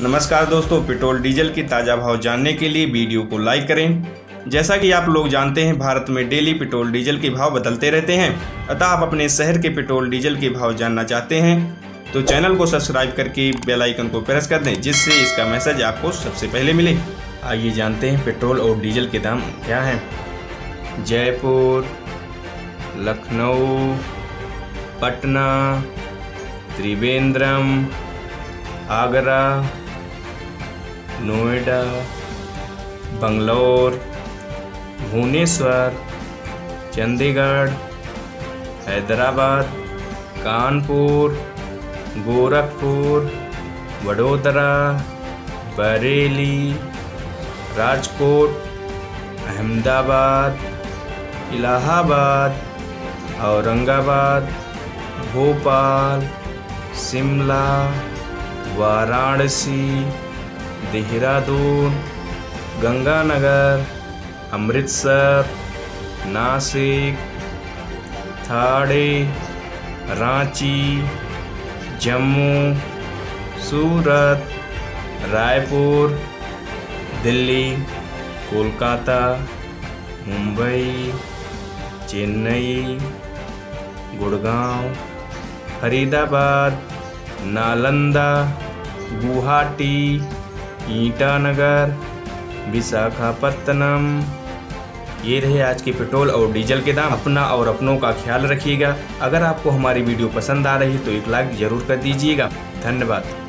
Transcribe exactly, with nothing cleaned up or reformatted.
नमस्कार दोस्तों, petrol diesel की ताज़ा भाव जानने के लिए वीडियो को लाइक करें। जैसा कि आप लोग जानते हैं, भारत में डेली पेट्रोल डीजल के भाव बदलते रहते हैं। अतः आप अपने शहर के पेट्रोल डीजल के भाव जानना चाहते हैं तो चैनल को सब्सक्राइब करके बेल आइकन को प्रेस कर दें, जिससे इसका मैसेज आपको सबसे पहले मिले। आइए जानते हैं पेट्रोल और डीजल के दाम क्या हैं। जयपुर, लखनऊ, पटना, त्रिवेंद्रम, आगरा, नोएडा, बंगलौर, भुवनेश्वर, चंडीगढ़, हैदराबाद, कानपुर, गोरखपुर, वडोदरा, बरेली, राजकोट, अहमदाबाद, इलाहाबाद, औरंगाबाद, भोपाल, शिमला, वाराणसी, देहरादून, गंगानगर, अमृतसर, नासिक, थाड़े, रांची, जम्मू, सूरत, रायपुर, दिल्ली, कोलकाता, मुंबई, चेन्नई, गुड़गांव, फरीदाबाद, नालंदा, गुवाहाटी, ईटानगर, विशाखापत्तनम। ये रहे आज के पेट्रोल और डीजल के दाम। अपना और अपनों का ख्याल रखिएगा। अगर आपको हमारी वीडियो पसंद आ रही तो एक लाइक जरूर कर दीजिएगा। धन्यवाद।